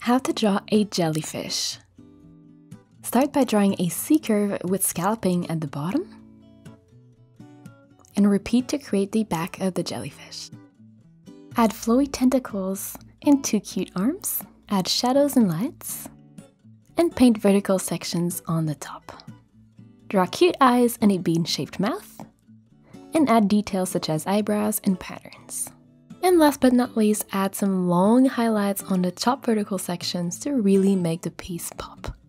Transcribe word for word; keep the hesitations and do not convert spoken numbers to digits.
How to draw a jellyfish. Start by drawing a C-curve with scalloping at the bottom, and repeat to create the back of the jellyfish. Add flowy tentacles and two cute arms, add shadows and lights, and paint vertical sections on the top. Draw cute eyes and a bean-shaped mouth, and add details such as eyebrows and patterns. And last but not least, add some long highlights on the top vertical sections to really make the piece pop.